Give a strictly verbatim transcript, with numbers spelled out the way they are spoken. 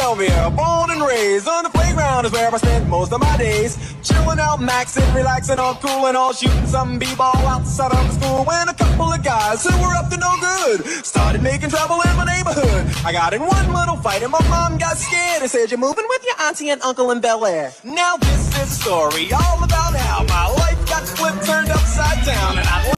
Philadelphia, born and raised on the playground is where I spent most of my days. Chilling out, maxing, relaxing, all cool and all, shooting some b-ball outside of the school. When a couple of guys who were up to no good started making trouble in my neighborhood. I got in one little fight and my mom got scared and said, "You're moving with your auntie and uncle in Bel Air." Now this is a story all about how my life got flipped, turned upside down, and I